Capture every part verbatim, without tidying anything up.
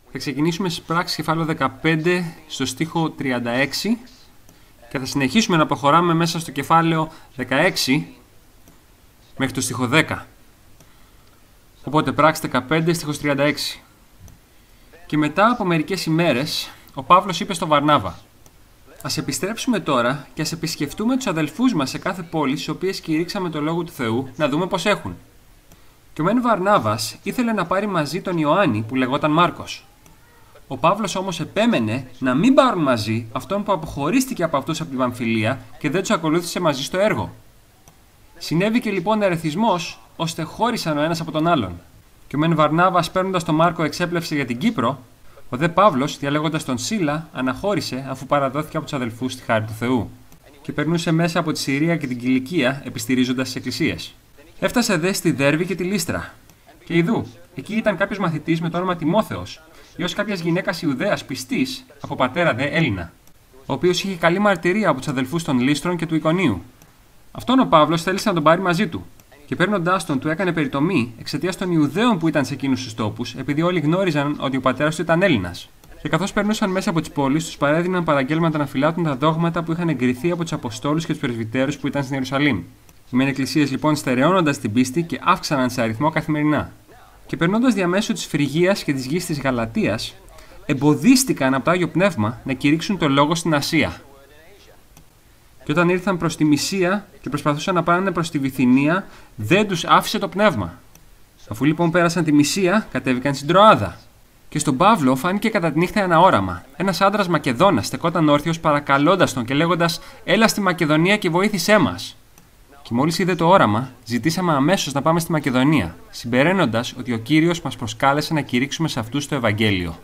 Θα ξεκινήσουμε στις πράξεις κεφάλαιο δεκαπέντε στο στίχο τριάντα έξι και θα συνεχίσουμε να προχωράμε μέσα στο κεφάλαιο δεκαέξι μέχρι το στίχο δέκα. Οπότε πράξεις δεκαπέντε στίχος τριάντα έξι. Και μετά από μερικές ημέρες ο Παύλος είπε στο Βαρνάβα: «Ας επιστρέψουμε τώρα και ας επισκεφτούμε τους αδελφούς μας σε κάθε πόλη στις οποίες κηρύξαμε το Λόγο του Θεού, να δούμε πώς έχουν». Και ο μεν Βαρνάβας ήθελε να πάρει μαζί τον Ιωάννη που λεγόταν Μάρκος. Ο Παύλος όμως επέμενε να μην πάρουν μαζί αυτόν που αποχωρίστηκε από αυτούς από την Παμφιλία και δεν τους ακολούθησε μαζί στο έργο. Συνέβηκε λοιπόν ερεθισμός, ώστε χώρισαν ο ένας από τον άλλον. Και ο μεν Βαρνάβας παίρνοντας τον Μάρκο εξέπλευσε για την Κύπρο, ο δε Παύλος, διαλέγοντας τον Σίλα, αναχώρησε αφού παραδόθηκε από τους αδελφούς στη χάρη του Θεού. Και περνούσε μέσα από τη Συρία και την Κιλικία, επιστηρίζοντας τις εκκλησίες. Έφτασε δε στη Δέρβη και τη Λύστρα. Και ιδού, εκεί ήταν κάποιος μαθητής με το όνομα Τιμόθεος, γιος κάποιας γυναίκας Ιουδαίας πιστής, από πατέρα δε Έλληνα, ο οποίος είχε καλή μαρτυρία από τους αδελφούς των Λύστρων και του Ικονίου. Αυτόν ο Παύλος θέλησε να τον πάρει μαζί του, και παίρνοντάς τον του έκανε περιτομή εξαιτίας των Ιουδαίων που ήταν σε εκείνους τους τόπους, επειδή όλοι γνώριζαν ότι ο πατέρας του ήταν Έλληνας. Και καθώς περνούσαν μέσα από τις πόλεις, τους παρέδιναν παραγγέλματα να φυλάτουν τα δόγματα που είχαν εγκριθεί από τους Αποστόλους και τους Πρεσβυτέρους που ήταν στην Ιερουσαλήμ. Οι μεν εκκλησίες λοιπόν στερεώνοντας την πίστη και αύξαναν σε αριθμό καθημερινά. Και περνώντας διαμέσου της Φρυγίας και της γης της Γαλατίας, εμποδίστηκαν από το Άγιο Πνεύμα να κηρύξουν το λόγο στην Ασία. Και όταν ήρθαν προς τη Μυσία και προσπαθούσαν να πάνε προς τη Βυθινία, δεν τους άφησε το πνεύμα. Αφού λοιπόν πέρασαν τη Μυσία, κατέβηκαν στην Τροάδα. Και στον Παύλο φάνηκε κατά τη νύχτα ένα όραμα. Ένας άντρας Μακεδόνας στεκόταν όρθιος παρακαλώντας τον και λέγοντας: «Έλα στη Μακεδονία και βοήθησέ μας». Και μόλις είδε το όραμα, ζητήσαμε αμέσως να πάμε στη Μακεδονία, συμπεραίνοντας ότι ο Κύριος μας προσκάλεσε να κηρύξουμε σε αυτούς το Ευαγγέλιο.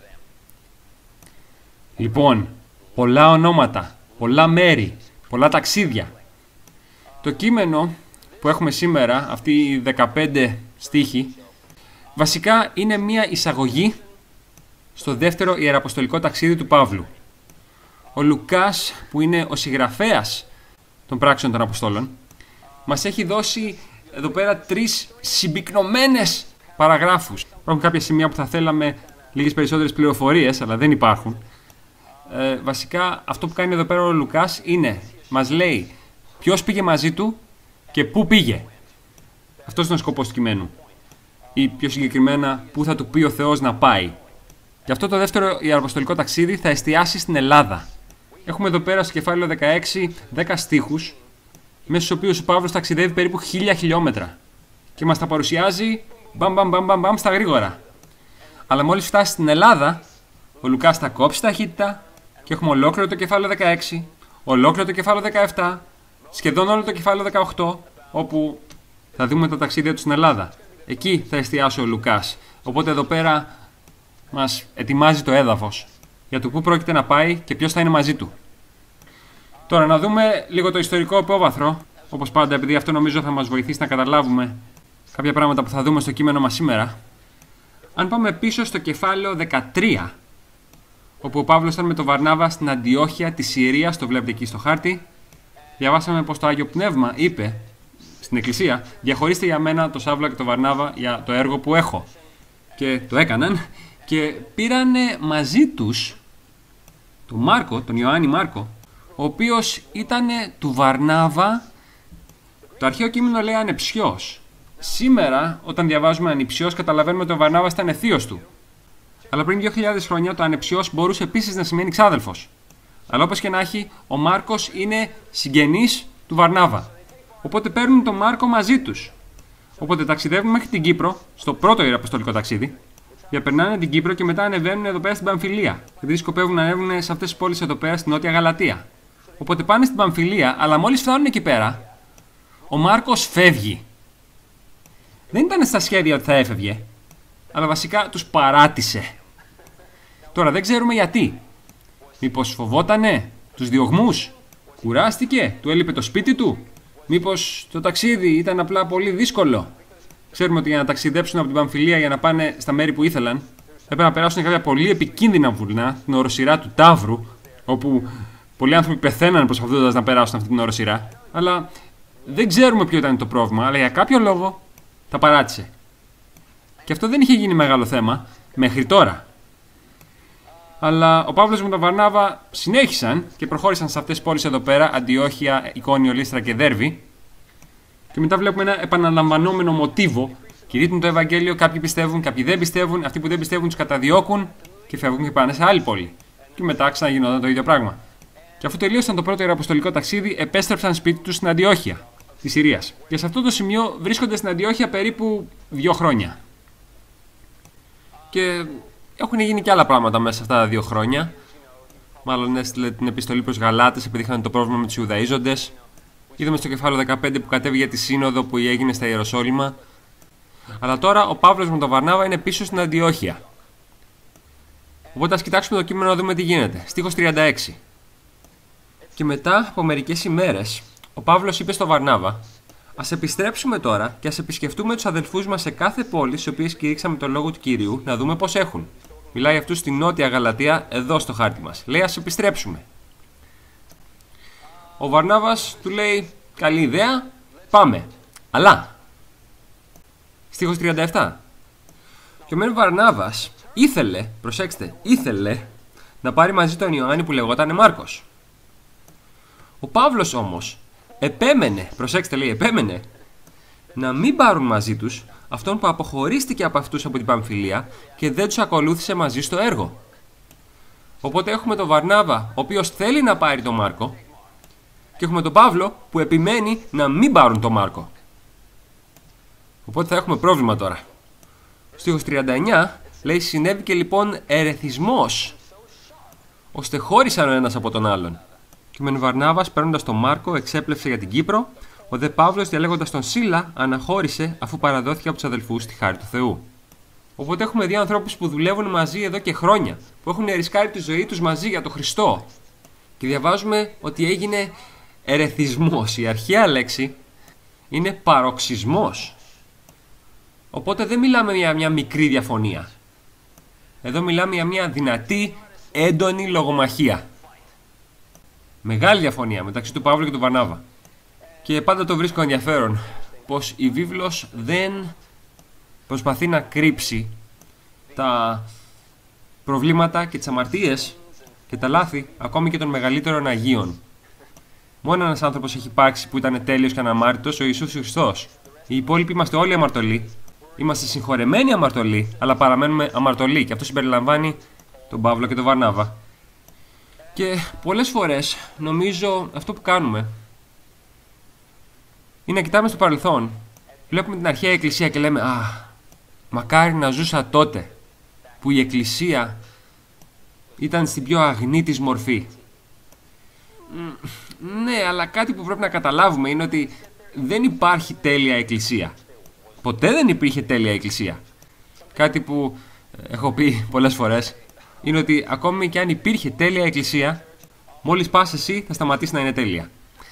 Λοιπόν, πολλά ονόματα, πολλά μέρη, πολλά ταξίδια. Το κείμενο που έχουμε σήμερα, αυτοί οι δεκαπέντε στίχοι, βασικά είναι μία εισαγωγή στο δεύτερο ιεραποστολικό ταξίδι του Παύλου. Ο Λουκάς, που είναι ο συγγραφέας των πράξεων των Αποστόλων, μας έχει δώσει εδώ πέρα τρεις συμπυκνωμένες παραγράφους. Υπάρχουν κάποια σημεία που θα θέλαμε λίγες περισσότερες πληροφορίες, αλλά δεν υπάρχουν. Ε, βασικά αυτό που κάνει εδώ πέρα ο Λουκάς είναι, μας λέει ποιος πήγε μαζί του και πού πήγε. Αυτός είναι ο σκοπός του κειμένου. Ή πιο συγκεκριμένα, πού θα του πει ο Θεός να πάει. Γι' αυτό το δεύτερο ιεραποστολικό ταξίδι θα εστιάσει στην Ελλάδα. Έχουμε εδώ πέρα στο κεφάλαιο δεκαέξι δέκα στίχους, μέσα στους οποίους ο Παύλος ταξιδεύει περίπου χίλια χιλιόμετρα και μας τα παρουσιάζει μπαμ μπαμ μπαμ μπαμ μπαμ στα γρήγορα. Αλλά μόλις φτάσει στην Ελλάδα, ο Λουκάς θα κόψει ταχύτητα και έχουμε ολόκληρο το κεφάλαιο δεκαέξι, ολόκληρο το κεφάλαιο δεκαεπτά, σχεδόν όλο το κεφάλαιο δεκαοκτώ, όπου θα δούμε τα ταξίδια του στην Ελλάδα. Εκεί θα εστιάσει ο Λουκάς. Οπότε εδώ πέρα μας ετοιμάζει το έδαφος για το πού πρόκειται να πάει και ποιος θα είναι μαζί του. Τώρα να δούμε λίγο το ιστορικό υπόβαθρο, όπως πάντα, επειδή αυτό νομίζω θα μας βοηθήσει να καταλάβουμε κάποια πράγματα που θα δούμε στο κείμενο μας σήμερα. Αν πάμε πίσω στο κεφάλαιο δεκατρία, όπου ο Παύλος ήταν με τον Βαρνάβα στην Αντιόχεια της Συρίας, το βλέπετε εκεί στο χάρτη, διαβάσαμε πως το Άγιο Πνεύμα είπε στην Εκκλησία: «Διαχωρίστε για μένα το Σάβλα και τον Βαρνάβα για το έργο που έχω». Και το έκαναν και πήρανε μαζί τους τον Μάρκο, τον Ιωάννη Μάρκο, ο οποίος ήταν του Βαρνάβα. Το αρχαίο κείμενο λέει ανεψιός. Σήμερα, όταν διαβάζουμε ανιψιός, καταλαβαίνουμε ότι ο Βαρνάβας ήταν θείος του. Αλλά πριν δύο χιλιάδες χρόνια το ανεψιός μπορούσε επίσης να σημαίνει ξάδελφος. Αλλά όπως και να έχει, ο Μάρκος είναι συγγενής του Βαρνάβα. Οπότε παίρνουν τον Μάρκο μαζί τους. Οπότε ταξιδεύουν μέχρι την Κύπρο, στο πρώτο ιεραποστολικό ταξίδι, διαπερνάνε την Κύπρο και μετά ανεβαίνουν εδώ πέρα στην Παμφιλία. Επειδή σκοπεύουν να ανέβουν σε αυτές τις πόλεις εδώ πέρα στην Νότια Γαλατεία. Οπότε πάνε στην Παμφιλία, αλλά μόλις φτάνουν εκεί πέρα, ο Μάρκος φεύγει. Δεν ήταν στα σχέδια ότι θα έφευγε, αλλά βασικά τους παράτησε. Τώρα δεν ξέρουμε γιατί. Μήπως φοβότανε τους διωγμούς, κουράστηκε, του έλειπε το σπίτι του, μήπως το ταξίδι ήταν απλά πολύ δύσκολο. Ξέρουμε ότι για να ταξιδέψουν από την Παμφιλία για να πάνε στα μέρη που ήθελαν, έπρεπε να περάσουν κάποια πολύ επικίνδυνα βουνά, την οροσειρά του Ταύρου, όπου πολλοί άνθρωποι πεθαίναν προσπαθώντας να περάσουν αυτή την οροσειρά. Αλλά δεν ξέρουμε ποιο ήταν το πρόβλημα, αλλά για κάποιο λόγο τα παράτησε. Και αυτό δεν είχε γίνει μεγάλο θέμα μέχρι τώρα. Αλλά ο Παύλος με τον Βαρνάβα συνέχισαν και προχώρησαν σε αυτές τις πόλεις εδώ πέρα, Αντιόχεια, Εικόνιο, Λύστρα και Δέρβη. Και μετά βλέπουμε ένα επαναλαμβανόμενο μοτίβο. Κηρύττουν το Ευαγγέλιο, κάποιοι πιστεύουν, κάποιοι δεν πιστεύουν. Αυτοί που δεν πιστεύουν τους καταδιώκουν και φεύγουν και πάνε σε άλλη πόλη. Και μετά ξαναγινόταν το ίδιο πράγμα. Και αφού τελείωσαν το πρώτο ιεραποστολικό ταξίδι, επέστρεψαν σπίτι τους στην Αντιόχεια της Συρίας. Και σε αυτό το σημείο βρίσκονται στην Αντιόχεια περίπου δύο χρόνια. Και έχουν γίνει και άλλα πράγματα μέσα σε αυτά τα δύο χρόνια. Μάλλον έστειλε την επιστολή προς Γαλάτες επειδή είχαν το πρόβλημα με τους Ιουδαΐζοντες. Είδαμε στο κεφάλαιο δεκαπέντε που κατέβηκε για τη σύνοδο που έγινε στα Ιεροσόλυμα. Αλλά τώρα ο Παύλος με τον Βαρνάβα είναι πίσω στην Αντιόχεια. Οπότε ας κοιτάξουμε το κείμενο να δούμε τι γίνεται. Στίχος τριάντα έξι. Και μετά από μερικές ημέρες, ο Παύλος είπε στο Βαρνάβα: Ας επιστρέψουμε τώρα και ας επισκεφτούμε τους αδελφούς μας σε κάθε πόλη στις οποίες κηρύξαμε το λόγο του Κυρίου, να δούμε πώς έχουν. Μιλάει αυτούς στη Νότια Γαλατεία, εδώ στο χάρτη μας. Λέει: Ας επιστρέψουμε. Ο Βαρνάβας του λέει: Καλή ιδέα, πάμε. Αλλά. Στίχος τριάντα επτά. Και ο μεν Βαρνάβας ήθελε, προσέξτε, ήθελε να πάρει μαζί τον Ιωάννη που λεγόταν Μάρκος. Ο Παύλος όμως επέμενε, προσέξτε λέει, επέμενε να μην πάρουν μαζί τους αυτόν που αποχωρίστηκε από αυτούς από την Παμφιλία και δεν τους ακολούθησε μαζί στο έργο. Οπότε έχουμε τον Βαρνάβα, ο οποίος θέλει να πάρει τον Μάρκο, και έχουμε τον Παύλο που επιμένει να μην πάρουν τον Μάρκο. Οπότε θα έχουμε πρόβλημα τώρα. Στίχος τριάντα εννιά λέει: Συνέβηκε λοιπόν ερεθισμός, ώστε χώρισαν ο ένας από τον άλλον. Και ο μεν Βαρνάβας, παίρνοντας τον Μάρκο, εξέπλευσε για την Κύπρο. Ο δε Παύλος, διαλέγοντας τον Σίλα, αναχώρησε αφού παραδόθηκε από τους αδελφούς στη χάρη του Θεού. Οπότε έχουμε δύο ανθρώπους που δουλεύουν μαζί εδώ και χρόνια, που έχουν ρισκάρει τη ζωή τους μαζί για τον Χριστό. Και διαβάζουμε ότι έγινε ερεθισμός. Η αρχαία λέξη είναι παροξισμός. Οπότε δεν μιλάμε για μια μικρή διαφωνία. Εδώ μιλάμε για μια δυνατή, έντονη λογομαχία. Μεγάλη διαφωνία μεταξύ του Παύλου και του Βαρνάβα. Και πάντα το βρίσκω ενδιαφέρον πως η βίβλος δεν προσπαθεί να κρύψει τα προβλήματα και τις αμαρτίες και τα λάθη ακόμη και των μεγαλύτερων Αγίων. Μόνο ένας άνθρωπος έχει υπάρξει που ήταν τέλειος και αναμάρτητος, ο Ιησούς Χριστός. Οι υπόλοιποι είμαστε όλοι αμαρτωλοί. Είμαστε συγχωρεμένοι αμαρτωλοί, αλλά παραμένουμε αμαρτωλοί. Και αυτό συμπεριλαμβάνει τον Παύλο και τον Βαρνάβα. Και πολλές φορές νομίζω αυτό που κάνουμε είναι να κοιτάμε στο παρελθόν. Βλέπουμε την αρχαία Εκκλησία και λέμε: Α, μακάρι να ζούσα τότε που η Εκκλησία ήταν στην πιο αγνή της μορφή. Ναι, αλλά κάτι που πρέπει να καταλάβουμε είναι ότι δεν υπάρχει τέλεια Εκκλησία. Ποτέ δεν υπήρχε τέλεια Εκκλησία. Κάτι που έχω πει πολλές φορές είναι ότι ακόμη και αν υπήρχε τέλεια Εκκλησία, μόλις πας εσύ θα σταματήσει να είναι τέλεια.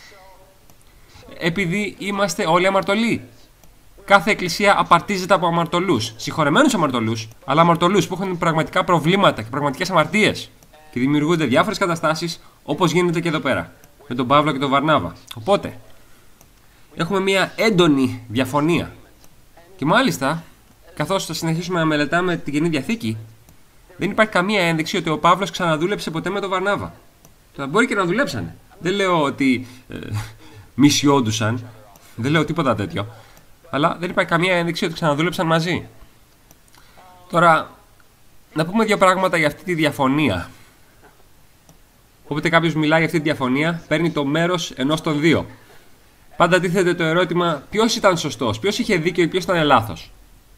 Επειδή είμαστε όλοι αμαρτωλοί. Κάθε εκκλησία απαρτίζεται από αμαρτωλούς. Συγχωρεμένους αμαρτωλούς, αλλά αμαρτωλούς που έχουν πραγματικά προβλήματα και πραγματικές αμαρτίες. Και δημιουργούνται διάφορες καταστάσεις όπως γίνεται και εδώ πέρα, με τον Παύλο και τον Βαρνάβα. Οπότε, έχουμε μια έντονη διαφωνία. Και μάλιστα, καθώς θα συνεχίσουμε να μελετάμε την Καινή Διαθήκη, δεν υπάρχει καμία ένδειξη ότι ο Παύλος ξαναδούλεψε ποτέ με τον Βαρνάβα. Θα μπορεί και να δουλέψανε. Δεν λέω ότι ε, μισιόντουσαν, δεν λέω τίποτα τέτοιο. Αλλά δεν υπάρχει καμία ένδειξη ότι ξαναδούλεψαν μαζί. Τώρα, να πούμε δύο πράγματα για αυτή τη διαφωνία. Όποτε κάποιος μιλάει για αυτή τη διαφωνία, παίρνει το μέρος ενός των δύο. Πάντα τίθεται το ερώτημα ποιος ήταν σωστός, ποιος είχε δίκιο ή ποιος ήταν λάθος.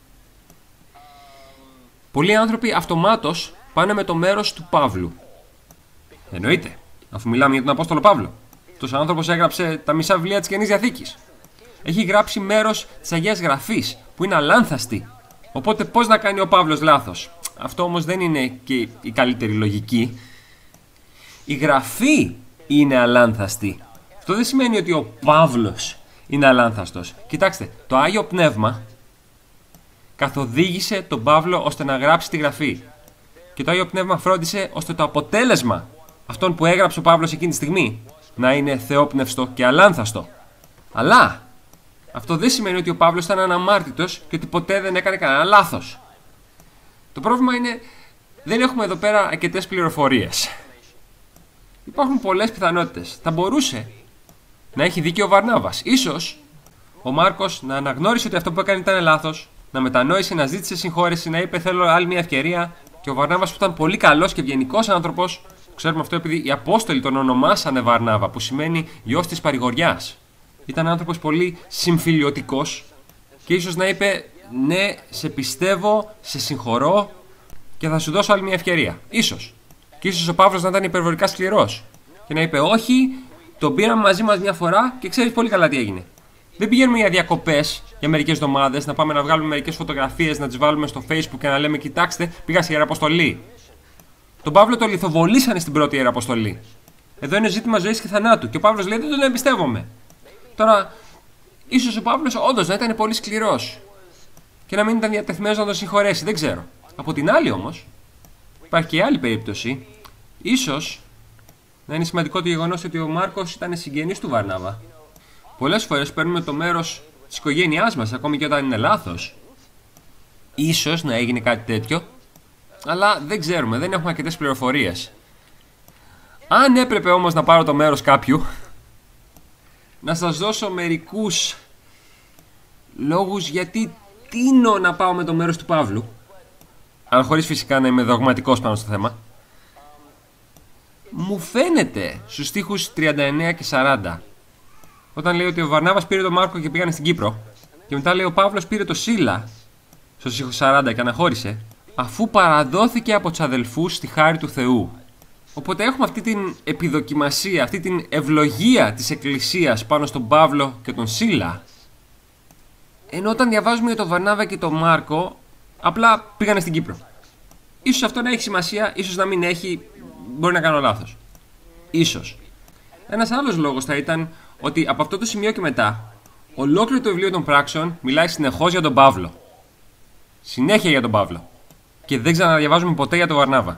Πολλοί άνθρωποι αυτομάτως πάνε με το μέρος του Παύλου. Εννοείται, αφού μιλάμε για τον Απόστολο Παύλο. Αυτός ο άνθρωπος έγραψε τα μισά βιβλία της Καινής Διαθήκης. Έχει γράψει μέρος της Αγίας Γραφής, που είναι αλάνθαστη. Οπότε πώς να κάνει ο Παύλος λάθος? Αυτό όμως δεν είναι και η καλύτερη λογική. Η Γραφή είναι αλάνθαστη. Αυτό δεν σημαίνει ότι ο Παύλος είναι αλάνθαστος. Κοιτάξτε, το Άγιο Πνεύμα καθοδήγησε τον Παύλο ώστε να γράψει τη Γραφή. Και το Άγιο Πνεύμα φρόντισε ώστε το αποτέλεσμα αυτόν που έγραψε ο Παύλος εκείνη τη στιγμή να είναι θεόπνευστο και αλάνθαστο. Αλλά αυτό δεν σημαίνει ότι ο Παύλος ήταν αναμάρτητος και ότι ποτέ δεν έκανε κανένα λάθος. Το πρόβλημα είναι δεν έχουμε εδώ πέρα αρκετές πληροφορίες. Υπάρχουν πολλές πιθανότητες. Θα μπορούσε να έχει δίκιο ο Βαρνάβας. Ίσως ο Μάρκος να αναγνώρισε ότι αυτό που έκανε ήταν λάθος, να μετανόησε, να ζήτησε συγχώρεση, να είπε θέλω άλλη μια ευκαιρία. Και ο Βαρνάβας, που ήταν πολύ καλός και ευγενικός άνθρωπος, ξέρουμε αυτό επειδή οι Απόστολοι τον ονομάσανε Βαρνάβα, που σημαίνει γιος της παρηγοριάς. Ήταν άνθρωπος πολύ συμφιλιωτικός και ίσως να είπε ναι, σε πιστεύω, σε συγχωρώ και θα σου δώσω άλλη μια ευκαιρία. Ίσως. Και ίσως ο Παύλος να ήταν υπερβολικά σκληρός και να είπε όχι, τον πήραμε μαζί μας μια φορά και ξέρεις πολύ καλά τι έγινε. Δεν πηγαίνουμε για διακοπές για μερικές εβδομάδες, να πάμε να βγάλουμε μερικές φωτογραφίες, να τις βάλουμε στο Facebook και να λέμε κοιτάξτε, πήγα σε Ιεραποστολή. Τον Παύλο το λιθοβολήσανε στην πρώτη Ιεραποστολή. Εδώ είναι ζήτημα ζωής και θανάτου και ο Παύλος λέει δεν τον εμπιστεύομαι. Τώρα, ίσως ο Παύλος όντως να ήταν πολύ σκληρός και να μην ήταν διατεθειμένος να τον συγχωρέσει, δεν ξέρω. Από την άλλη όμως, υπάρχει και άλλη περίπτωση, ίσως να είναι σημαντικό το γεγονός ότι ο Μάρκος ήταν συγγενής του Βαρνάβα. Πολλές φορές παίρνουμε το μέρος της οικογένειάς μας, ακόμη και όταν είναι λάθος. Ίσως να έγινε κάτι τέτοιο, αλλά δεν ξέρουμε, δεν έχουμε αρκετές πληροφορίες. Αν έπρεπε όμως να πάρω το μέρος κάποιου, να σας δώσω μερικούς λόγους γιατί τείνω να πάω με το μέρος του Παύλου, αλλά χωρίς φυσικά να είμαι δογματικός πάνω στο θέμα. Μου φαίνεται στους στίχους τριάντα εννέα και σαράντα, όταν λέει ότι ο Βαρνάβας πήρε τον Μάρκο και πήγανε στην Κύπρο, και μετά λέει ο Παύλος πήρε το Σίλα, στο στίχο σαράντα, και αναχώρησε, αφού παραδόθηκε από τους αδελφούς στη χάρη του Θεού. Οπότε έχουμε αυτή την επιδοκιμασία, αυτή την ευλογία της Εκκλησίας πάνω στον Παύλο και τον Σίλα. Ενώ όταν διαβάζουμε για τον Βαρνάβα και τον Μάρκο, απλά πήγανε στην Κύπρο. Ίσως αυτό να έχει σημασία, ίσως να μην έχει, μπορεί να κάνω λάθος. Ίσως. Ένας άλλος λόγος θα ήταν ότι από αυτό το σημείο και μετά, ολόκληρο το βιβλίο των Πράξεων μιλάει συνεχώς για τον Παύλο. Συνέχεια για τον Παύλο. Και δεν ξαναδιαβάζουμε ποτέ για τον Βαρνάβα.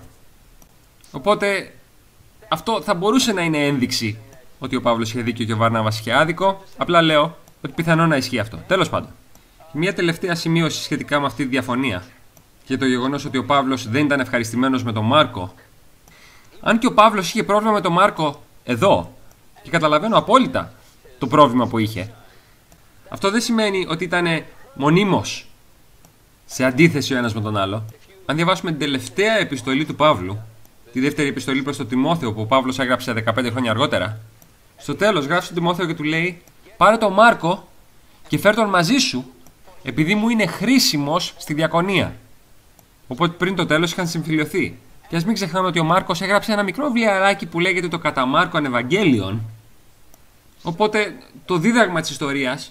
Οπότε αυτό θα μπορούσε να είναι ένδειξη ότι ο Παύλος είχε δίκιο και ο Βαρνάβας είχε άδικο. Απλά λέω ότι πιθανό να ισχύει αυτό. Τέλος πάντων. Μια τελευταία σημείωση σχετικά με αυτή τη διαφωνία και το γεγονός ότι ο Παύλος δεν ήταν ευχαριστημένος με τον Μάρκο. Αν και ο Παύλος είχε πρόβλημα με τον Μάρκο εδώ, και καταλαβαίνω απόλυτα το πρόβλημα που είχε, αυτό δεν σημαίνει ότι ήταν μονίμως σε αντίθεση ο ένας με τον άλλο. Αν διαβάσουμε την τελευταία επιστολή του Παύλου, τη δεύτερη επιστολή προς τον Τιμόθεο που ο Παύλος έγραψε δεκαπέντε χρόνια αργότερα, στο τέλος γράφει στον Τιμόθεο και του λέει πάρε τον Μάρκο και φέρ τον μαζί σου επειδή μου είναι χρήσιμος στη διακονία. Οπότε πριν το τέλος είχαν συμφιλιωθεί. Και ας μην ξεχνάμε ότι ο Μάρκος έγραψε ένα μικρό βιβλιαράκι που λέγεται το Κατά Μάρκον Ευαγγέλιον. Οπότε το δίδαγμα της ιστορίας,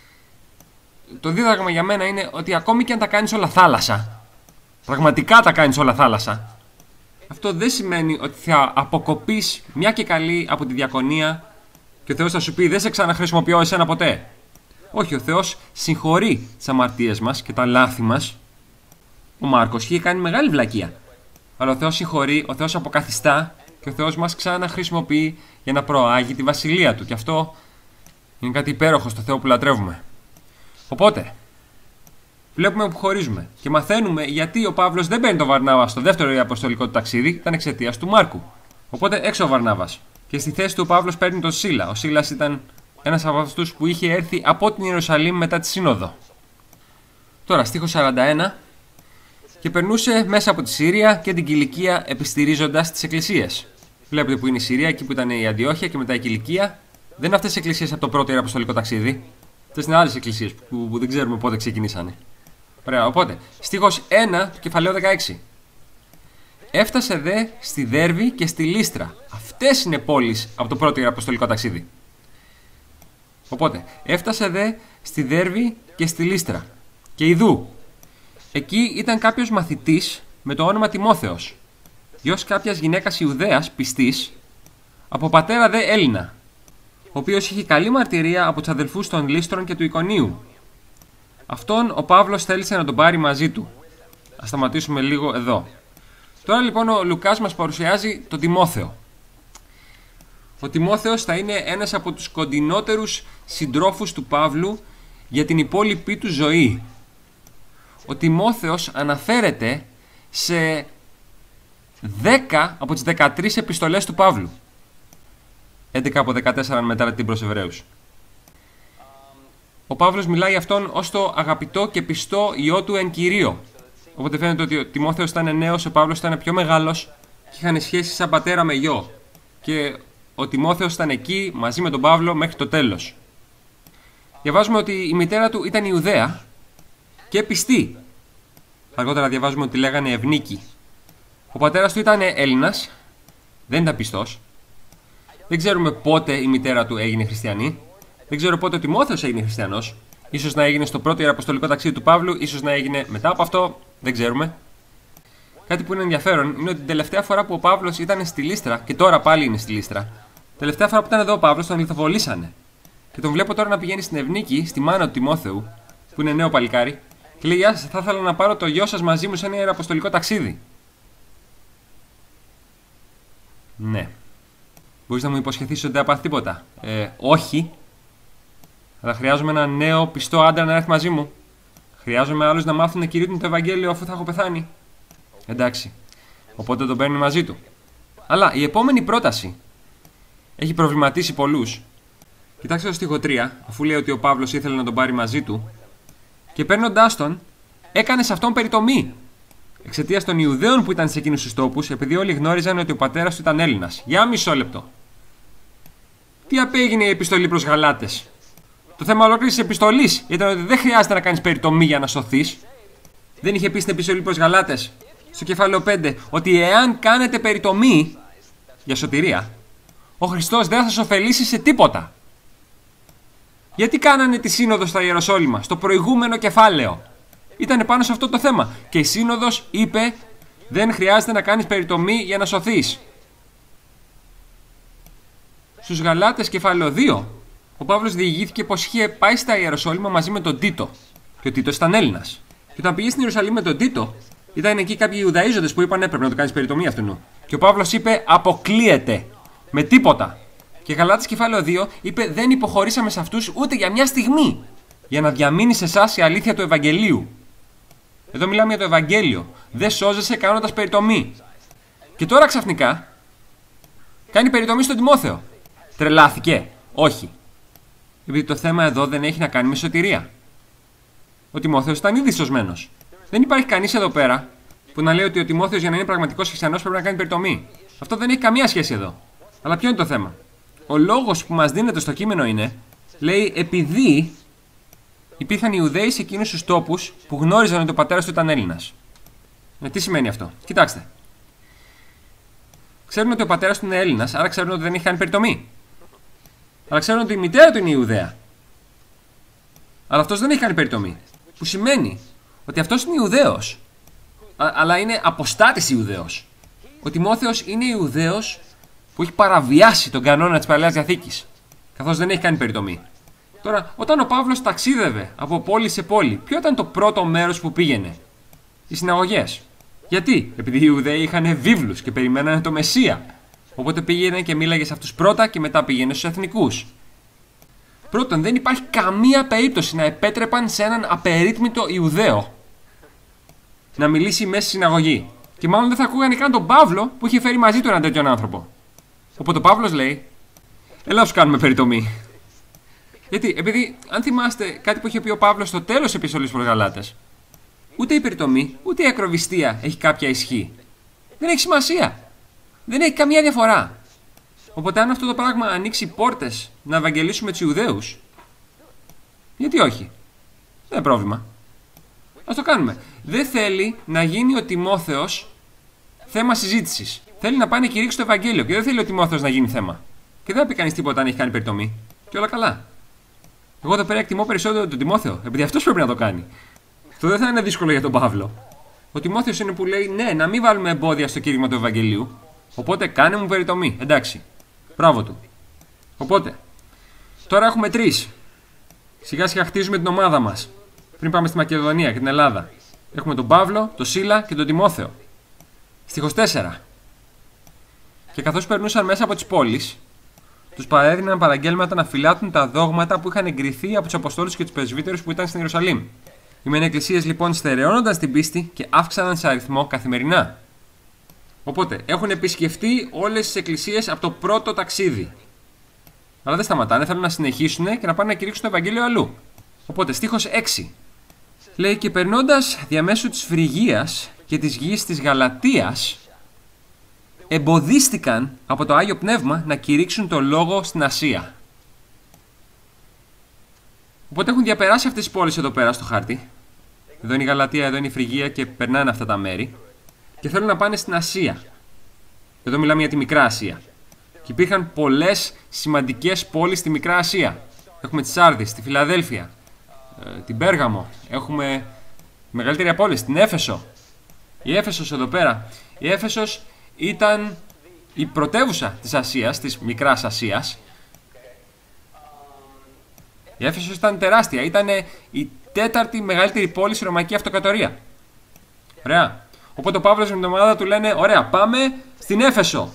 το δίδαγμα για μένα είναι ότι ακόμη και αν τα κάνεις όλα θάλασσα, πραγματικά τα κάνεις όλα θάλασσα, αυτό δεν σημαίνει ότι θα αποκοπείς μια και καλή από τη διακονία και ο Θεός θα σου πει δεν σε ξαναχρησιμοποιώ εσένα ποτέ. Όχι, ο Θεός συγχωρεί τις αμαρτίες μας και τα λάθη μας. Ο Μάρκος είχε κάνει μεγάλη βλακεία. Αλλά ο Θεός συγχωρεί, ο Θεός αποκαθιστά και ο Θεός μας ξαναχρησιμοποιεί για να προάγει τη βασιλεία του. Και αυτό είναι κάτι υπέροχο στο Θεό που λατρεύουμε. Οπότε, βλέπουμε που χωρίζουμε και μαθαίνουμε γιατί ο Παύλος δεν παίρνει τον Βαρνάβα στο δεύτερο αποστολικό του ταξίδι, ήταν εξαιτίας του Μάρκου. Οπότε έξω ο Βαρνάβας. Και στη θέση του ο Παύλος παίρνει τον Σίλα. Ο Σίλας ήταν ένας από αυτούς που είχε έρθει από την Ιερουσαλήμ μετά τη Σύνοδο. Τώρα, στίχο σαράντα ένα. Και περνούσε μέσα από τη Συρία και την Κιλικία επιστηρίζοντας τις εκκλησίες. Βλέπετε που είναι η Συρία, εκεί που ήταν η Αντιόχεια και μετά η Κιλικία. Δεν είναι αυτές οι εκκλησίες από το πρώτο ιεραποστολικό ταξίδι. Αυτές είναι άλλες εκκλησίες που, που δεν ξέρουμε πότε ξεκινήσανε. Ωραία, οπότε, στίχος ένα του κεφαλαίου δεκαέξι. Έφτασε δε στη Δέρβη και στη Λύστρα. Αυτές είναι πόλεις από το πρώτο ιεραποστολικό ταξίδι. Οπότε, έφτασε δε στη Δέρβη και στη Λύστρα. Και ιδού, εκεί ήταν κάποιος μαθητής με το όνομα Τιμόθεος, γιος κάποιας γυναίκας Ιουδαίας πιστής, από πατέρα δε Έλληνα, ο οποίος είχε καλή μαρτυρία από τους αδελφούς των Λύστρων και του Ικονίου. Αυτόν ο Παύλος θέλησε να τον πάρει μαζί του. Ας σταματήσουμε λίγο εδώ. Τώρα λοιπόν ο Λουκάς μας παρουσιάζει τον Τιμόθεο. Ο Τιμόθεος θα είναι ένας από τους κοντινότερους συντρόφους του Παύλου για την υπόλοιπη του ζωή. Ο Τιμόθεος αναφέρεται σε δέκα από τις δεκατρείς επιστολές του Παύλου. έντεκα από δεκατέσσερα μετά την προς Εβραίους. Ο Παύλος μιλάει αυτόν ως το αγαπητό και πιστό ιό του εν Κυρίω. Οπότε φαίνεται ότι ο Τιμόθεος ήταν νέος, ο Παύλος ήταν πιο μεγάλος και είχαν σχέση σαν πατέρα με γιο. Και ο Τιμόθεος ήταν εκεί μαζί με τον Παύλο μέχρι το τέλος. Διαβάζουμε ότι η μητέρα του ήταν Ιουδαία και πιστή. Αργότερα διαβάζουμε ότι λέγανε Ευνίκη. Ο πατέρας του ήταν Έλληνας, δεν ήταν πιστός. Δεν ξέρουμε πότε η μητέρα του έγινε χριστιανή. Δεν ξέρω πότε ο Τιμόθεος έγινε χριστιανός. Ίσως να έγινε στο πρώτο ιεραποστολικό ταξίδι του Παύλου, ίσως να έγινε μετά από αυτό, δεν ξέρουμε. Κάτι που είναι ενδιαφέρον είναι ότι την τελευταία φορά που ο Παύλος ήταν στη Λύστρα, και τώρα πάλι είναι στη Λύστρα, τελευταία φορά που ήταν εδώ ο Παύλος τον λιθοβολήσανε. Και τον βλέπω τώρα να πηγαίνει στην Ευνίκη, στη μάνα του Τιμόθεου, που είναι νέο παλικάρι, και λέει: Γεια σας, θα ήθελα να πάρω το γιο σας μαζί μου σε ένα ιεραποστολικό ταξίδι. Ναι. Μπορείς να μου υποσχεθείς ότι δεν θα πάθει τίποτα? Ε, όχι. Αλλά χρειάζομαι ένα νέο πιστό άντρα να έρθει μαζί μου. Χρειάζομαι άλλους να μάθουν να κηρύττουν το Ευαγγέλιο αφού θα έχω πεθάνει. Εντάξει. Οπότε τον παίρνει μαζί του. Αλλά η επόμενη πρόταση έχει προβληματίσει πολλούς. Κοιτάξτε το στίχο τρία, αφού λέει ότι ο Παύλος ήθελε να τον πάρει μαζί του, και παίρνοντάς τον, έκανε σε αυτόν περιτομή. Εξαιτίας των Ιουδαίων που ήταν σε εκείνους τους τόπους, επειδή όλοι γνώριζαν ότι ο πατέρας του ήταν Έλληνας. Για μισό λεπτό. Τι απέγινε η επιστολή προς Γαλάτες? Το θέμα ολόκληρης της επιστολής ήταν ότι δεν χρειάζεται να κάνεις περιτομή για να σωθείς. Δεν είχε πει στην επιστολή προς Γαλάτες, στο κεφάλαιο πέντε, ότι εάν κάνετε περιτομή για σωτηρία, ο Χριστός δεν θα σας ωφελήσει σε τίποτα. Γιατί κάνανε τη σύνοδο στα Ιεροσόλυμα, στο προηγούμενο κεφάλαιο? Ήταν πάνω σε αυτό το θέμα. Και η σύνοδος είπε: δεν χρειάζεται να κάνεις περιτομή για να σωθείς. Στους Γαλάτες κεφάλαιο δύο, ο Παύλος διηγήθηκε πως είχε πάει στα Ιεροσόλυμα μαζί με τον Τίτο. Και ο Τίτος ήταν Έλληνας. Και όταν πήγε στην Ιερουσαλήμ με τον Τίτο, ήταν εκεί κάποιοι Ιουδαίζοντες που είπαν: έπρεπε να το κάνεις περιτομή αυτού. Και ο Παύλος είπε: αποκλείεται. Με τίποτα. Και Γαλάτες κεφάλαιο δύο είπε: δεν υποχωρήσαμε σε αυτούς ούτε για μια στιγμή, για να διαμείνει σε εσάς η αλήθεια του Ευαγγελίου. Εδώ μιλάμε για το Ευαγγέλιο. Δεν σώζεσαι κάνοντας περιτομή. Και τώρα ξαφνικά κάνει περιτομή στον Τιμόθεο. Τρελάθηκε? Όχι. Επειδή το θέμα εδώ δεν έχει να κάνει με σωτηρία. Ο Τιμόθεος ήταν ήδη σωσμένος. Δεν υπάρχει κανείς εδώ πέρα που να λέει ότι ο Τιμόθεος για να είναι πραγματικός χριστιανός πρέπει να κάνει περιτομή. Αυτό δεν έχει καμία σχέση εδώ. Αλλά ποιο είναι το θέμα? Ο λόγος που μας δίνεται στο κείμενο είναι, λέει, επειδή υπήρχαν Ιουδαίοι σε εκείνους τους τόπους που γνώριζαν ότι ο πατέρας του ήταν Έλληνας. Ε, τι σημαίνει αυτό? Κοιτάξτε. Ξέρουν ότι ο πατέρας του είναι Έλληνας, άρα ξέρουν ότι δεν έχει κάνει περιτομή. Αλλά ξέρουν ότι η μητέρα του είναι Ιουδαία. Αλλά αυτός δεν έχει κάνει περιτομή. Που σημαίνει ότι αυτός είναι Ιουδαίος. Α, αλλά είναι αποστάτης Ιουδαίος. Ο Τιμόθεος είναι Ιουδαίος που έχει παραβιάσει τον κανόνα της Παλαιάς Διαθήκης, καθώς δεν έχει κάνει περιτομή. Τώρα, όταν ο Παύλος ταξίδευε από πόλη σε πόλη, ποιο ήταν το πρώτο μέρος που πήγαινε? Οι συναγωγές. Γιατί? Επειδή οι Ιουδαίοι είχαν βίβλους και περιμένανε το Μεσσία. Οπότε πήγαινε και μίλαγε σε αυτούς πρώτα και μετά πήγαινε στους εθνικούς. Πρώτον, δεν υπάρχει καμία περίπτωση να επέτρεπαν σε έναν απερίτμητο Ιουδαίο να μιλήσει μέσα στη συναγωγή. Και μάλλον δεν θα ακούγανε καν τον Παύλο που είχε φέρει μαζί του έναν τέτοιον άνθρωπο. Οπότε ο Παύλος λέει: έλα σου κάνουμε περιτομή. Γιατί, επειδή, αν θυμάστε κάτι που είχε πει ο Παύλος στο τέλος της επιστολής προς Γαλάτες, ούτε η περιτομή, ούτε η ακροβιστία έχει κάποια ισχύ. Δεν έχει σημασία. Δεν έχει καμία διαφορά. Οπότε, αν αυτό το πράγμα ανοίξει πόρτες να ευαγγελίσουμε τους Ιουδαίους, γιατί όχι? Δεν είναι πρόβλημα. Ας το κάνουμε. Δεν θέλει να γίνει ο Τιμόθεος θέμα συζήτησης. Θέλει να πάει να κηρύξει το Ευαγγέλιο και δεν θέλει ο Τιμόθεος να γίνει θέμα. Και δεν θα πει κανείς τίποτα αν έχει κάνει περιτομή. Και όλα καλά. Εγώ εδώ πέρα εκτιμώ περισσότερο τον Τιμόθεο, επειδή αυτός πρέπει να το κάνει. Αυτό δεν θα είναι δύσκολο για τον Παύλο. Ο Τιμόθεος είναι που λέει: ναι, να μην βάλουμε εμπόδια στο κήρυγμα του Ευαγγελίου. Οπότε κάνε μου περιτομή. Εντάξει. Μπράβο του. Οπότε, τώρα έχουμε τρεις. Σιγά σιγά χτίζουμε την ομάδα μας. Πριν πάμε στη Μακεδονία και την Ελλάδα. Έχουμε τον Παύλο, τον Σίλα και τον Τιμόθεο. Στίχος τέσσερα. Και καθώς περνούσαν μέσα από τις πόλεις, τους παρέδιναν παραγγέλματα να φυλάτουν τα δόγματα που είχαν εγκριθεί από τους Αποστόλους και τους Πρεσβύτερους που ήταν στην Ιερουσαλήμ. Οι μεν εκκλησίες λοιπόν στερεώνονταν στην πίστη και αύξαναν σε αριθμό καθημερινά. Οπότε έχουν επισκεφτεί όλες τις εκκλησίες από το πρώτο ταξίδι. Αλλά δεν σταματάνε, θέλουν να συνεχίσουν και να πάνε να κηρύξουν το Ευαγγέλιο αλλού. Οπότε, στίχος έξι. Λέει: και περνώντας διαμέσου της Φρυγίας και της γης της Γαλατίας, εμποδίστηκαν από το Άγιο Πνεύμα να κηρύξουν το λόγο στην Ασία. Οπότε έχουν διαπεράσει αυτές τις πόλεις εδώ πέρα στο χάρτη. Εδώ είναι η Γαλατία, εδώ είναι η Φρυγία και περνάνε αυτά τα μέρη. Και θέλουν να πάνε στην Ασία. Εδώ μιλάμε για τη Μικρά Ασία. Και υπήρχαν πολλές σημαντικές πόλεις στη Μικρά Ασία. Έχουμε τη Σάρδης, τη Φιλαδέλφια, την Πέργαμο. Έχουμε μεγαλύτερη από όλες, την Έφεσο. Η Έφεσος εδώ πέρα. Η Έφεσος ήταν η πρωτεύουσα της Ασίας, της Μικράς Ασίας. Η Έφεσος ήταν τεράστια. Ήταν η τέταρτη μεγαλύτερη πόλη στη Ρωμαϊκή Αυτοκρατορία. Ωραία. Οπότε ο Παύλος με την ομάδα του λένε: ωραία, πάμε στην Έφεσο.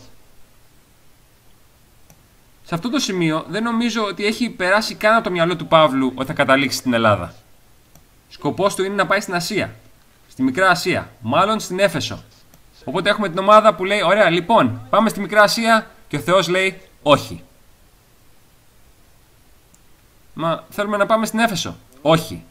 Σε αυτό το σημείο δεν νομίζω ότι έχει περάσει καν από το μυαλό του Παύλου ότι θα καταλήξει στην Ελλάδα. Σκοπός του είναι να πάει στην Ασία. Στη Μικρά Ασία. Μάλλον στην Έφεσο. Οπότε έχουμε την ομάδα που λέει: ωραία, λοιπόν, πάμε στη Μικρά Ασία. Και ο Θεός λέει: όχι. Μα θέλουμε να πάμε στην Έφεσο. Όχι.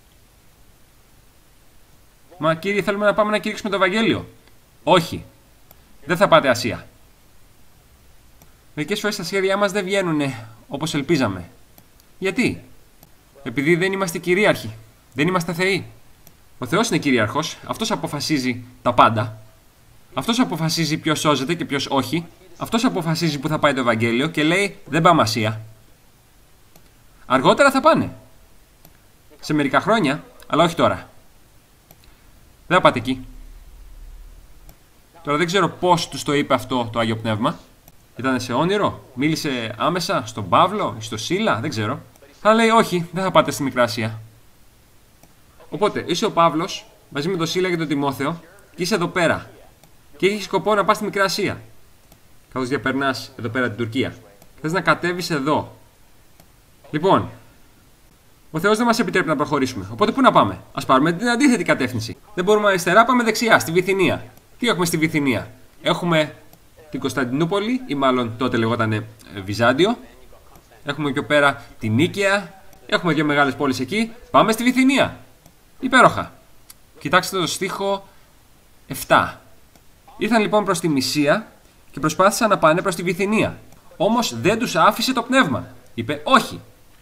Μα κύριε, θέλουμε να πάμε να κηρύξουμε το Ευαγγέλιο. Όχι. Δεν θα πάτε Ασία. Μερικές φορές τα σχέδιά μας δεν βγαίνουν όπως ελπίζαμε. Γιατί? Επειδή δεν είμαστε κυρίαρχοι. Δεν είμαστε θεοί. Ο Θεός είναι κυρίαρχος. Αυτός αποφασίζει τα πάντα. Αυτός αποφασίζει ποιος σώζεται και ποιος όχι. Αυτός αποφασίζει που θα πάει το Ευαγγέλιο και λέει: δεν πάμε Ασία. Αργότερα θα πάνε. Σε μερικά χρόνια, αλλά όχι τώρα. Δεν θα πάτε εκεί. Τώρα δεν ξέρω πώς τους το είπε αυτό το Άγιο Πνεύμα. Ήταν σε όνειρο, μίλησε άμεσα στον Παύλο ή στο Σίλα, δεν ξέρω. Αλλά λέει: όχι, δεν θα πάτε στη Μικρά Ασία. Οπότε είσαι ο Παύλος μαζί με τον Σίλα και τον Τιμόθεο και είσαι εδώ πέρα. Και έχεις σκοπό να πας στη Μικρά Ασία. Καθώς διαπερνάς εδώ πέρα την Τουρκία. Θες να κατέβεις εδώ. Λοιπόν, ο Θεός δεν μας επιτρέπει να προχωρήσουμε. Οπότε πού να πάμε? Ας πάρουμε την αντίθετη κατεύθυνση. Δεν μπορούμε αριστερά, πάμε δεξιά, στη Βυθινία. Τι έχουμε στη Βυθινία? Έχουμε την Κωνσταντινούπολη, ή μάλλον τότε λεγόταν Βυζάντιο. Έχουμε πιο πέρα την Νίκαια. Έχουμε δύο μεγάλες πόλεις εκεί. Πάμε στη Βυθινία. Υπέροχα. Κοιτάξτε το στίχο επτά. Ήρθαν λοιπόν προς τη Μυσία και προσπάθησαν να πάνε προς τη Βυθινία. Όμως δεν τους άφησε το πνεύμα. Είπε όχι.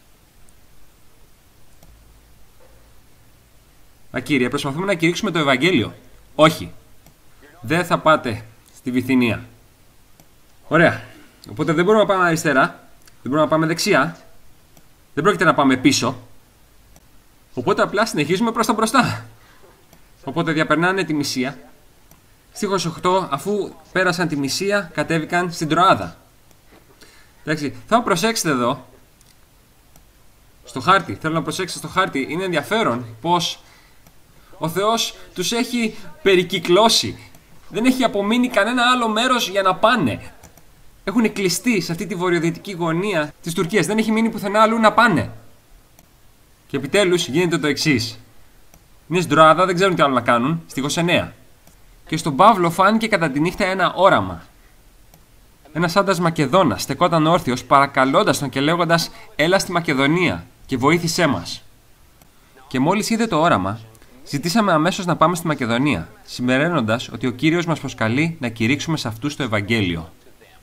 Μα κύριε, προσπαθούμε να κηρύξουμε το Ευαγγέλιο. Όχι. Δεν θα πάτε στη Βυθινία. Ωραία. Οπότε δεν μπορούμε να πάμε αριστερά. Δεν μπορούμε να πάμε δεξιά. Δεν πρόκειται να πάμε πίσω. Οπότε απλά συνεχίζουμε προς τα μπροστά. Οπότε διαπερνάνε τη Μυσία. Στίχος οκτώ, αφού πέρασαν τη Μυσία, κατέβηκαν στην Τροάδα. Εντάξει, θα προσέξετε εδώ. Στο χάρτη, θέλω να προσέξετε στο χάρτη. Είναι ενδιαφέρον πως ο Θεός τους έχει περικυκλώσει. Δεν έχει απομείνει κανένα άλλο μέρος για να πάνε. Έχουν κλειστεί σε αυτή τη βορειοδυτική γωνία της Τουρκίας. Δεν έχει μείνει πουθενά αλλού να πάνε. Και επιτέλους γίνεται το εξής. Είναι στην Τροάδα, δεν ξέρουν τι άλλο να κάνουν. Στίχος εννέα. Και στον Παύλο φάνηκε κατά τη νύχτα ένα όραμα. Ένας άντρας Μακεδόνας στεκόταν όρθιος, παρακαλώντας τον και λέγοντας: έλα στη Μακεδονία και βοήθησέ μας. Και μόλις είδε το όραμα, ζητήσαμε αμέσως να πάμε στη Μακεδονία, συμπεραίνοντας ότι ο Κύριος μας προσκαλεί να κηρύξουμε σε αυτούς το Ευαγγέλιο.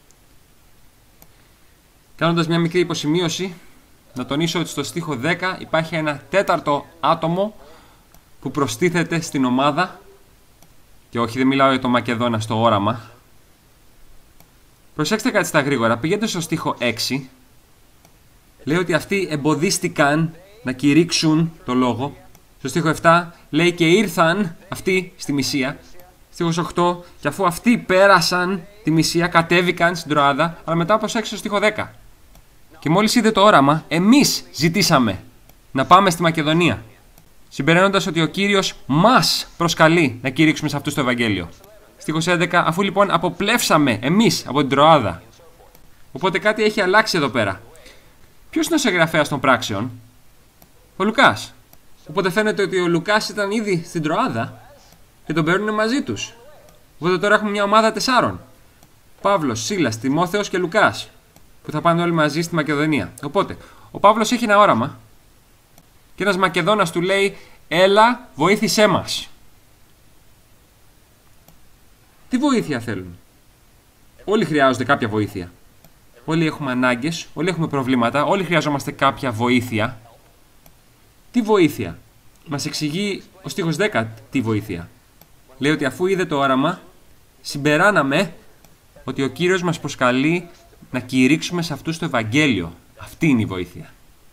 Κάνοντας μια μικρή υποσημείωση, να τονίσω ότι στο στίχο δέκα υπάρχει ένα τέταρτο άτομο που προστίθεται στην ομάδα. Και όχι, δεν μιλάω για το Μακεδόνα στο όραμα. Προσέξτε κάτι στα γρήγορα. Πηγαίνετε στο στίχο έξι. Λέει ότι αυτοί εμποδίστηκαν να κηρύξουν το λόγο. Στο στίχο επτά λέει και ήρθαν αυτοί στη Μυσία. Στίχος οκτώ, και αφού αυτοί πέρασαν τη Μυσία, κατέβηκαν στην Τροάδα. Αλλά μετά προσέξτε στο στίχο δέκα. Και μόλις είδε το όραμα, εμείς ζητήσαμε να πάμε στη Μακεδονία. Συμπεραίνοντας ότι ο Κύριος μας προσκαλεί να κηρύξουμε σε αυτούς το Ευαγγέλιο. Στίχος έντεκα, αφού λοιπόν αποπλεύσαμε εμείς από την Τροάδα. Οπότε κάτι έχει αλλάξει εδώ πέρα. Ποιος είναι ο συγγραφέας των πράξεων? Ο Λουκάς. Οπότε φαίνεται ότι ο Λουκάς ήταν ήδη στην Τροάδα και τον παίρνουν μαζί τους. Οπότε τώρα έχουμε μια ομάδα τεσσάρων. Παύλος, Σίλας, Τιμόθεος και Λουκάς, που θα πάνε όλοι μαζί στη Μακεδονία. Οπότε, ο Παύλος έχει ένα όραμα και ένας Μακεδόνας του λέει: έλα, βοήθησέ μας. Τι βοήθεια θέλουν? Όλοι χρειάζονται κάποια βοήθεια. Όλοι έχουμε ανάγκες, όλοι έχουμε προβλήματα, όλοι χρειαζόμαστε κάποια βοήθεια. Τι βοήθεια? Μας εξηγεί ο στίχος δέκα τι βοήθεια. Λέει ότι αφού είδε το όραμα, συμπεράναμε ότι ο Κύριος μας προσκαλεί να κηρύξουμε σε αυτούς το Ευαγγέλιο. Αυτή είναι η βοήθεια.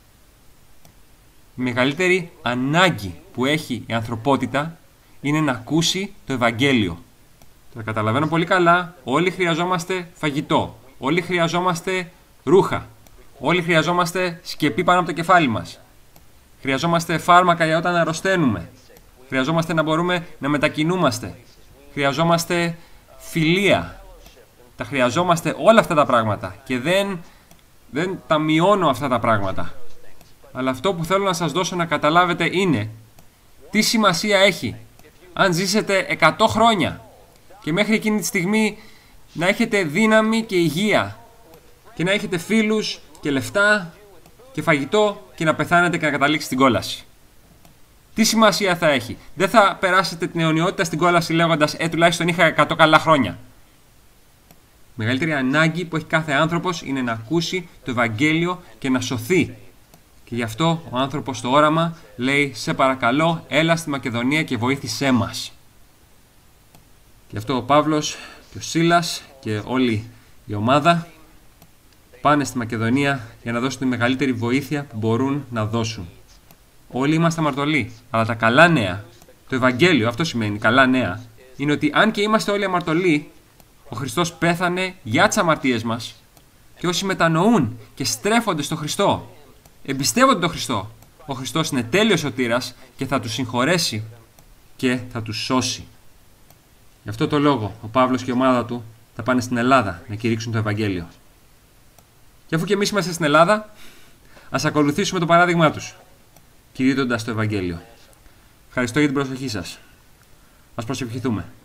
Η μεγαλύτερη ανάγκη που έχει η ανθρωπότητα είναι να ακούσει το Ευαγγέλιο. Το καταλαβαίνω πολύ καλά, όλοι χρειαζόμαστε φαγητό, όλοι χρειαζόμαστε ρούχα, όλοι χρειαζόμαστε σκεπή πάνω από το κεφάλι μας. Χρειαζόμαστε φάρμακα για όταν αρρωσταίνουμε. Χρειαζόμαστε να μπορούμε να μετακινούμαστε. Χρειαζόμαστε φιλία. Τα χρειαζόμαστε όλα αυτά τα πράγματα και δεν, δεν τα μειώνω αυτά τα πράγματα. Αλλά αυτό που θέλω να σας δώσω να καταλάβετε είναι τι σημασία έχει αν ζήσετε εκατό χρόνια και μέχρι εκείνη τη στιγμή να έχετε δύναμη και υγεία και να έχετε φίλους και λεφτά και φαγητό και να πεθάνετε και να καταλήξετε στην κόλαση. Τι σημασία θα έχει? Δεν θα περάσετε την αιωνιότητα στην κόλαση λέγοντας «Ε, τουλάχιστον είχα εκατό καλά χρόνια». Η μεγαλύτερη ανάγκη που έχει κάθε άνθρωπος είναι να ακούσει το Ευαγγέλιο και να σωθεί. Και γι' αυτό ο άνθρωπος στο όραμα λέει «Σε παρακαλώ, έλα στη Μακεδονία και βοήθησέ μας». Και γι' αυτό ο Παύλος και ο Σίλας και όλη η ομάδα πάνε στη Μακεδονία για να δώσουν τη μεγαλύτερη βοήθεια που μπορούν να δώσουν. Όλοι είμαστε αμαρτωλοί, αλλά τα καλά νέα, το Ευαγγέλιο, αυτό σημαίνει καλά νέα, είναι ότι αν και είμαστε όλοι αμαρτωλοί, ο Χριστός πέθανε για τις αμαρτίες μας και όσοι μετανοούν και στρέφονται στο Χριστό, εμπιστεύονται τον Χριστό, ο Χριστός είναι τέλειος σωτήρας και θα τους συγχωρέσει και θα τους σώσει. Γι' αυτό το λόγο ο Παύλος και η ομάδα του θα πάνε στην Ελλάδα να κηρύξουν το Ευαγγέλιο. Και αφού και εμείς είμαστε στην Ελλάδα, ας ακολουθήσουμε το παράδειγμά τους, κηρύττοντας το Ευαγγέλιο. Ευχαριστώ για την προσοχή σας. Ας προσευχηθούμε.